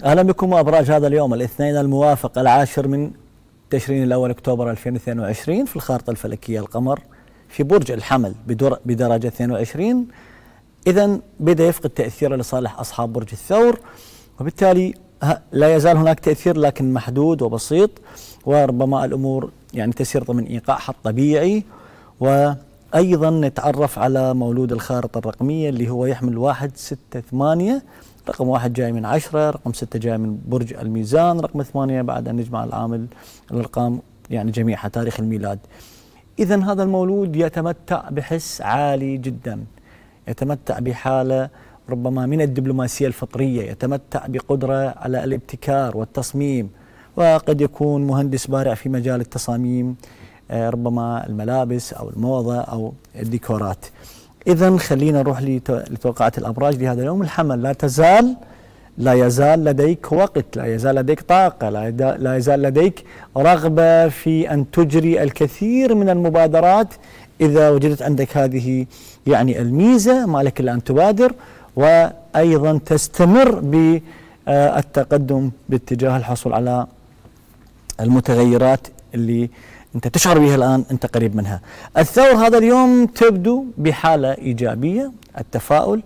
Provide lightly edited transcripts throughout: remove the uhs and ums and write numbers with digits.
أهلا بكم. أبراج هذا اليوم الاثنين الموافق 10 من تشرين الأول أكتوبر 2022 في الخارطة الفلكية القمر في برج الحمل بدرجة 22. إذا بدأ يفقد تأثيره لصالح أصحاب برج الثور، وبالتالي لا يزال هناك تأثير لكن محدود وبسيط، وربما الأمور يعني تسير ضمن إيقاعها الطبيعي. وأيضا نتعرف على مولود الخارطة الرقمية اللي هو يحمل 1 6 8. رقم 1 جاي من 10، رقم 6 جاي من برج الميزان، رقم 8 بعد أن نجمع العامل الأرقام يعني جميعها تاريخ الميلاد. إذا هذا المولود يتمتع بحس عالي جدا، يتمتع بحالة ربما من الدبلوماسية الفطرية، يتمتع بقدرة على الابتكار والتصميم، وقد يكون مهندس بارع في مجال التصاميم، ربما الملابس أو الموضة أو الديكورات. إذا خلينا نروح لتوقعات الأبراج لهذا اليوم. الحمل لا يزال لديك وقت، لا يزال لديك طاقة، لا يزال لديك رغبة في أن تجري الكثير من المبادرات. إذا وجدت عندك هذه يعني الميزة ما لك إلا أن تبادر، وأيضا تستمر بالتقدم باتجاه الحصول على المتغيرات اللي أنت تشعر بها الآن أنت قريب منها. الثور هذا اليوم تبدو بحالة إيجابية، التفاؤل.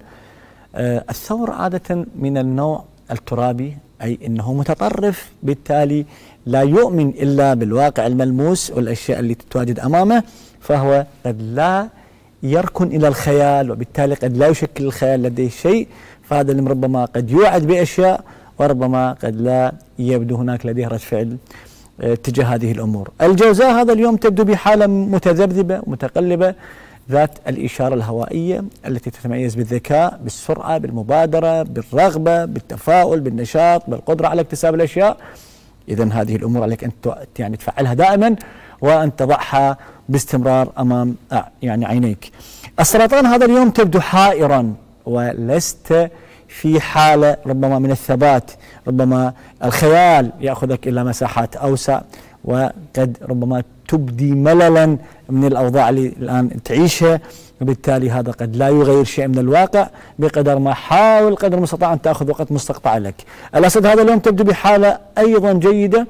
الثور عادة من النوع الترابي، أي أنه متطرف، بالتالي لا يؤمن إلا بالواقع الملموس والأشياء اللي تتواجد أمامه، فهو قد لا يركن إلى الخيال، وبالتالي قد لا يشكل الخيال لديه شيء. فهذا اللي ربما قد يوعد بأشياء وربما قد لا يبدو هناك لديه رد فعل تجاه هذه الأمور. الجوزاء هذا اليوم تبدو بحالة متذبذبة متقلبة، ذات الإشارة الهوائية التي تتميز بالذكاء، بالسرعة، بالمبادرة، بالرغبة، بالتفاؤل، بالنشاط، بالقدرة على اكتساب الأشياء. إذن هذه الأمور عليك أن يعني تفعلها دائما وأن تضعها باستمرار أمام يعني عينيك. السرطان هذا اليوم تبدو حائرا ولست في حالة ربما من الثبات، ربما الخيال يأخذك إلى مساحات أوسع، وقد ربما تبدي مللا من الأوضاع اللي الآن تعيشها، وبالتالي هذا قد لا يغير شيء من الواقع بقدر ما حاول قدر المستطاع أن تأخذ وقت مستقطع لك. الأسد هذا اليوم تبدو بحالة أيضا جيدة،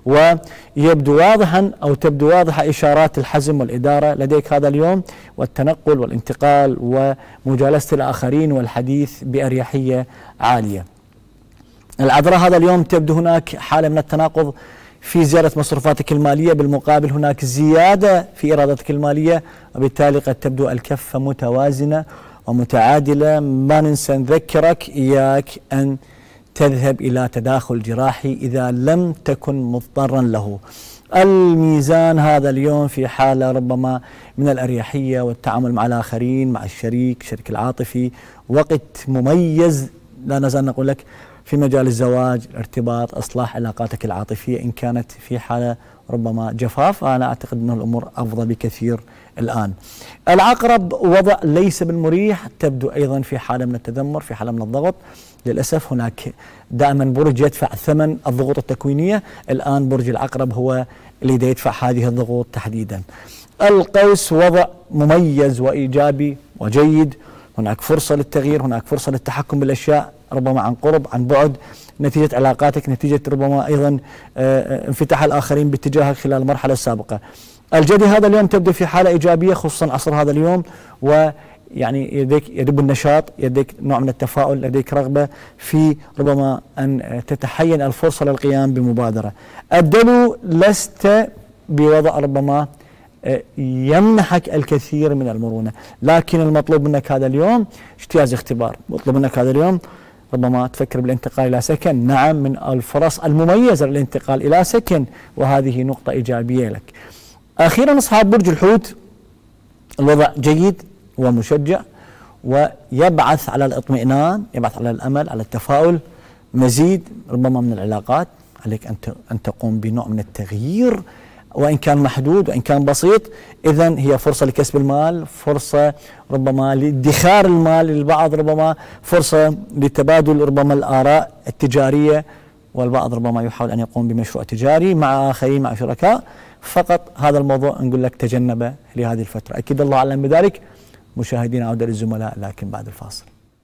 ويبدو واضحا أو تبدو واضحة إشارات الحزم والإدارة لديك هذا اليوم، والتنقل والانتقال ومجالسة الآخرين والحديث بأريحية عالية. العذراء هذا اليوم تبدو هناك حالة من التناقض في زيادة مصروفاتك المالية، بالمقابل هناك زيادة في إيراداتك المالية، وبالتالي قد تبدو الكفة متوازنة ومتعادلة. ما ننسى نذكرك إياك أن تذهب إلى تداخل جراحي إذا لم تكن مضطرا له. الميزان هذا اليوم في حالة ربما من الأريحية والتعامل مع الآخرين، مع الشريك العاطفي، وقت مميز لا نزال نقول لك في مجال الزواج، الارتباط، إصلاح علاقاتك العاطفية إن كانت في حالة ربما جفاف. أنا أعتقد أن الأمور أفضل بكثير الآن. العقرب وضع ليس بالمريح، تبدو أيضا في حالة من التذمر، في حالة من الضغط. للأسف هناك دائما برج يدفع ثمن الضغوط التكوينية، الآن برج العقرب هو اللي يدفع هذه الضغوط تحديدا. القوس وضع مميز وإيجابي وجيد، هناك فرصة للتغيير، هناك فرصة للتحكم بالأشياء ربما عن قرب عن بعد، نتيجة علاقاتك، نتيجة ربما أيضا انفتاح الآخرين باتجاهك خلال المرحلة السابقة. الجدي هذا اليوم تبدو في حالة إيجابية خصوصا عصر هذا اليوم، ويعني يديك يدب النشاط، يديك نوع من التفاؤل، لديك رغبة في ربما أن تتحين الفرصة للقيام بمبادرة. الدلو لست بوضع ربما يمنحك الكثير من المرونة، لكن المطلوب منك هذا اليوم اجتياز اختبار. مطلوب منك هذا اليوم ربما تفكر بالانتقال إلى سكن، نعم من الفرص المميزة للانتقال إلى سكن، وهذه نقطة إيجابية لك. أخيرا أصحاب برج الحوت الوضع جيد ومشجع، ويبعث على الاطمئنان، يبعث على الأمل، على التفاؤل. مزيد ربما من العلاقات عليك أن تقوم بنوع من التغيير، وإن كان محدود وإن كان بسيط. إذن هي فرصة لكسب المال، فرصة ربما لادخار المال للبعض، ربما فرصة لتبادل ربما الآراء التجارية، والبعض ربما يحاول أن يقوم بمشروع تجاري مع آخرين، مع شركاء. فقط هذا الموضوع نقول لك تجنبه لهذه الفترة. أكيد الله أعلم بذلك. مشاهدينا عودة للزملاء لكن بعد الفاصل.